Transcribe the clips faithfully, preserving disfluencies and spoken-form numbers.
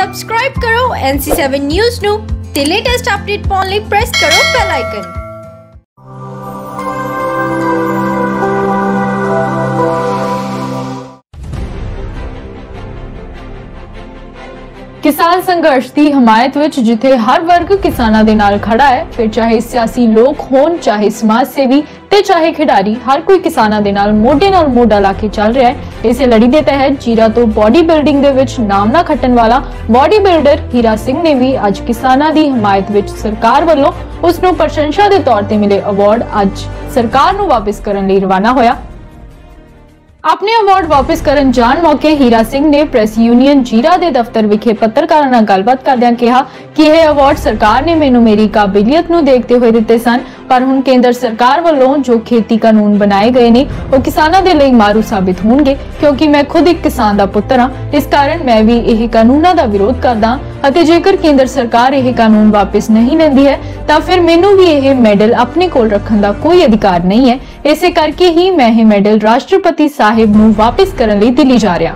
Subscribe ਕਰੋ ਐਨ ਸੀ seven news ਨੂੰ ਤੇ ਲੇਟੈਸਟ ਅਪਡੇਟ ਪਾਉਣ ਲਈ ਪ੍ਰੈਸ ਕਰੋ ਬੈਲ ਆਈਕਨ। किसान संघर्ष की हमायत विच जिथे हर वर्ग किसानां दे नाल खड़ा है, फिर चाहे सियासी लोग होण, चाहे समाज सेवी ते चाहे खिडारी, हर कोई किसानां दे नाल मोढे नाल मोढा ला के चल रहा है। इस लड़ी के तहत जीरा तो बॉडी बिल्डिंग दे विच नाम ना खट्टन वाला बॉडी बिल्डर हीरा सिंह ने भी अज किसानां दी हमायत विच सरकार वल्लों उसनूं प्रशंसा दे तौर ते मिले अवार्ड अज सरकार नूं वापस करन लई रवाना होया। अपने अवार्ड वापस करन जाण मौके हीरा सिंह ने प्रेस यूनियन जीरा दे दफ्तर विखे पत्रकारां नाल गलबात करदिआं कहा कि यह अवार्ड सरकार ने मैनूं मेरी काबिलियत नूं देखते हुए दिते सन, पर हुण केंद्र सरकार वल्लों जो खेती कानून बनाए गए ने वो किसानां दे लई मारू साबित होणगे, क्योंकि मैं खुद एक किसान दा पुत्तर हां। इस कारण मैं भी यह कानूनां दा विरोध करदा अते जेकर केंद्र सरकार यह कानून वापस नहीं लैंदी है तां फिर मैनूं भी यह मैडल अपने कोल रखण दा कोई अधिकार नहीं है। इसे करके ही मैं यह मैडल राष्ट्रपति साहिब नूं वापस करन लई दिल्ली जा रहा।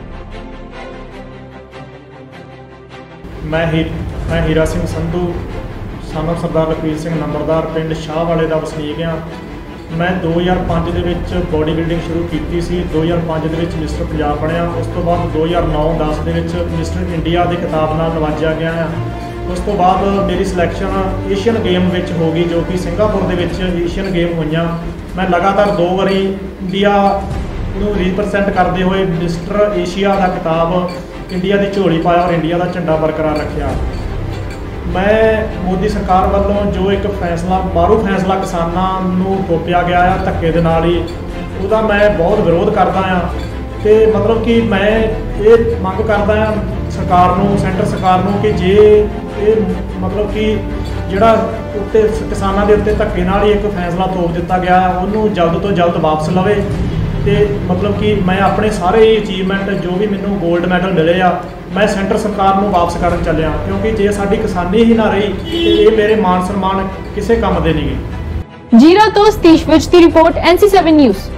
मैं ही मैं हीरा सिंह संधू सन ऑफ सरदार लखबीर सिंह नंबरदार पिंड शाह वाले का वसनीक हाँ। मैं दो हज़ार पाँच ਦੇ ਵਿੱਚ बॉडी बिल्डिंग शुरू की सी। दो हज़ार पाँच ਦੇ ਵਿੱਚ मिस्टर पंजाब बनया। उस तो बाद दो हज़ार नौ दस ਦੇ ਵਿੱਚ मिस्टर इंडिया के खिताब नाल नवाजा गया है। उस तो बाद मेरी सिलैक्शन एशियन गेम ਵਿੱਚ हो गई, जो कि सिंगापुर ਦੇ ਵਿੱਚ एशियन गेम होईयां। मैं लगातार दो वारी इंडिया ਨੂੰ रिप्रजेंट करते हुए मिस्टर एशिया का खिताब इंडिया की झोली पाया और इंडिया का झंडा बरकरार रखा। मैं मोदी सरकार वालों जो एक फैसला मारू फैसला किसानों नूं थोपिया गया है धक्के दे नाल ही, उसका मैं बहुत विरोध करता हाँ। तो मतलब कि मैं ये मंग करता हाँ सरकार नूं, सेंटर सरकार नूं कि जे ये मतलब कि जिहड़ा उत्ते किसानों के उत्ते धक्के नाल ही एक फैसला थोप दिता गया है, उन्होंने जल्द तो जल्द वापस लवे। तो मतलब कि मैं अपने सारे अचीवमेंट जो भी मैनू गोल्ड मैडल मिले आ, मैं सेंटर सरकार नूं वापस करन चलिया, क्योंकि जे साडी किसानी ही ना रही तो ये मेरे मान सम्मान किसी काम दे नहीं गए। जीरा तो सतीश विज की report N C seven news.